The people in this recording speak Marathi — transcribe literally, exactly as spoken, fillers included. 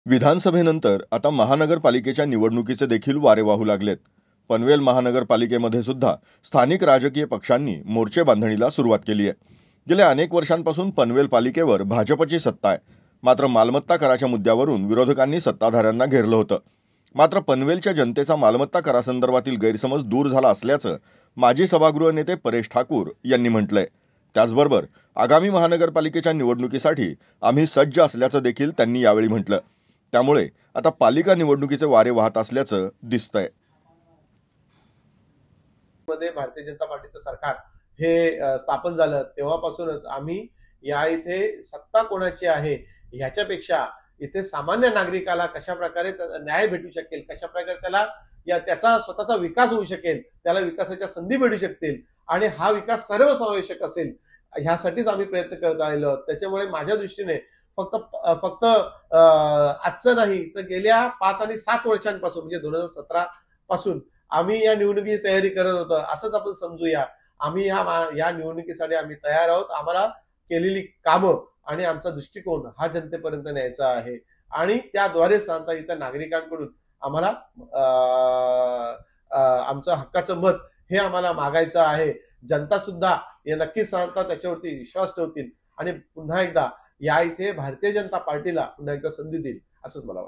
विधानसभेनंतर आता महानगरपालिकेच्या निवडणुकीचे देखील वारे वाहू लागलेत. पनवेल महानगरपालिकेमध्ये सुद्धा स्थानिक राजकीय पक्षांनी मोर्चे बांधणीला सुरुवात केली आहे. गेल्या अनेक वर्षांपासून पनवेल पालिकेवर भाजपची सत्ता आहे. मात्र मालमत्ता कराच्या मुद्द्यावरून विरोधकांनी सत्ताधाऱ्यांना घेरलं होतं. मात्र पनवेलच्या जनतेचा मालमत्ता करासंदर्भातील गैरसमज दूर झाला असल्याचं माजी सभागृह नेते परेश ठाकूर यांनी म्हटलंय. त्याचबरोबर आगामी महानगरपालिकेच्या निवडणुकीसाठी आम्ही सज्ज असल्याचं देखील त्यांनी यावेळी म्हटलं. त्यामुळे आता पालिका निवडणुकीचे वारे वाहत असल्याचं दिसतंय. मध्ये भारतीय जनता पार्टीचं सरकार हे स्थापन झालं तेव्हापासूनच आम्ही या इथे सत्ता कोणाची आहे ह्याच्यापेक्षा इथे सामान्य नागरिकाला कशा प्रकारे न्याय भेटू शकेल, कशा प्रकारे त्याला या त्याचा स्वतःचा विकास होऊ शकेल, त्याला विकासाच्या संधी भेटू शकतील आणि हा विकास सर्वसमावेशक असेल ह्यासाठीच आम्ही प्रयत्न करत आलेलो. त्याच्यामुळे माझ्या दृष्टीने फक्त फक्त आजचं नाही तर गेल्या पाच आणि सात वर्षांपासून म्हणजे दोन हजार सतरा पासून आम्ही या निवडणुकीची तयारी करत होतो असंच आपण समजूया. आम्ही या या निवडणुकीसाठी आम्ही तयार आहोत. आम्हाला केलेली कामं आणि आमचा दृष्टिकोन हा जनतेपर्यंत न्यायचा आहे आणि त्याद्वारे सांगता इथं नागरिकांकडून आम्हाला आमचं हक्काचं मत हे आम्हाला मागायचं आहे. जनता सुद्धा हे नक्कीच सांगता त्याच्यावरती विश्वास ठेवतील आणि पुन्हा एकदा या इथे भारतीय जनता पार्टीला पुन्हा एकदा संधी देईल असंच मला वाटतं.